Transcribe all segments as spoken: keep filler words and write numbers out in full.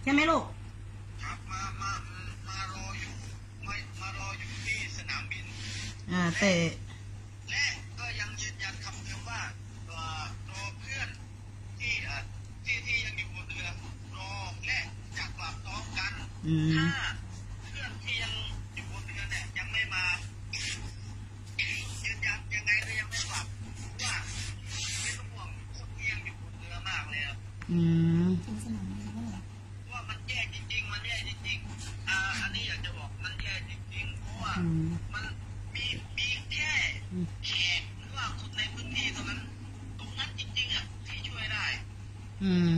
ใช่ไหมลูกครับมามามารออยู่มามารออยู่ที่สนามบินอ่าแต่และก็ยังยืนยันคำเดิมว่ารอเพื่อนที่ที่ที่ยังอยู่บนเรือรอและจะกลับพร้อมกันถ้าเพื่อนที่ยังอยู่บนเรือเนี่ยยังไม่มายืนยันยังไงก็ยังไม่กลับว่าไม่ต้องห่วงคนที่ยังอยู่บนเรือมากเลยครับอืมว่ามันแย่จริงๆมันแย่จริงๆอ่าอันนี้อยากจะบอกมันแย่จริงๆเพราะว่ามันมีมีแค่แขกหรือว่าคนในพื้นที่ตรงนั้นตรงนั้นจริงๆอ่ะที่ช่วยได้อืม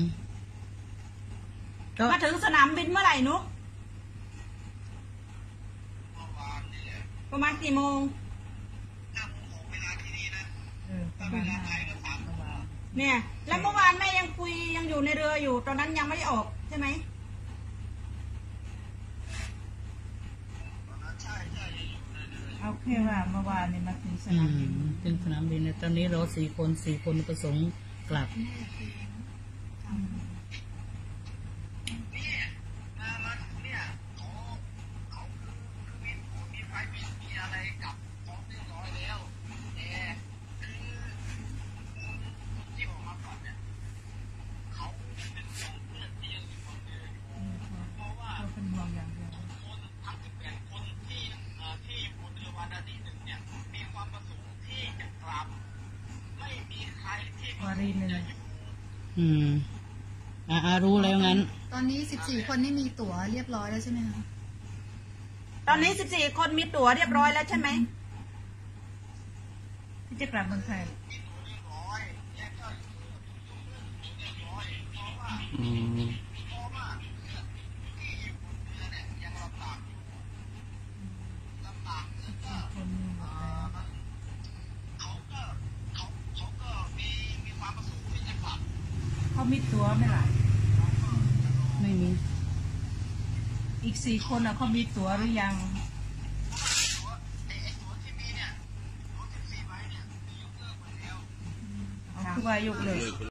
มาถึงสนามบินเมื่อไหร่นุ๊กเมื่อวานนี่แหละประมาณกี่โมงห้าโมงของเวลาที่นี่นะถ้าเวลาไทยก็สามโมงเนี่ยแล้วเมื่อวานแม่ยังคุยยังอยู่ในเรืออยู่ตอนนั้นยังไม่ได้ออกใช่ไหมใช่ใช่อยู่ในเรือเอาแค่ว่าเมื่อวานนี้มาถึงสนามบินถึงสนามบินตอนนี้เราสี่คนสี่คนประสงค์กลับเนี่ยมามาถึงเนี่ยเขาเขาคือคือมีมีไฟมีมีอะไรกับของเรียบร้อยแล้วแต่คือคนคนที่ออกมาก่อนเนี่ยเขาเป็นสองเพื่อนที่ยังอยู่บนเรืออยู่เพราะว่าเขาเป็นห่วงอย่างเดียวทุกคนทั้งสิบแปดคนที่เอ่อที่อยู่บนเรือวันที่หนึ่งเนี่ยมีความประสงค์ที่จะกลับไม่มีใครที่ประสงค์จะอยู่อืมอ่ารู้แล้วงั้นตอนนี้สิบสี่คนนี่มีตั๋วเรียบร้อยแล้วใช่ไหมคะตอนนี้สิบสี่คนมีตั๋วเรียบร้อยแล้วใช่ไหมที่จะกลับเมืองไทยอืมเขามีตั๋วไหมล่ะไม่มีอีกสี่คนอ่ะเขามีตั๋วหรือยังคือว่ายกเลิก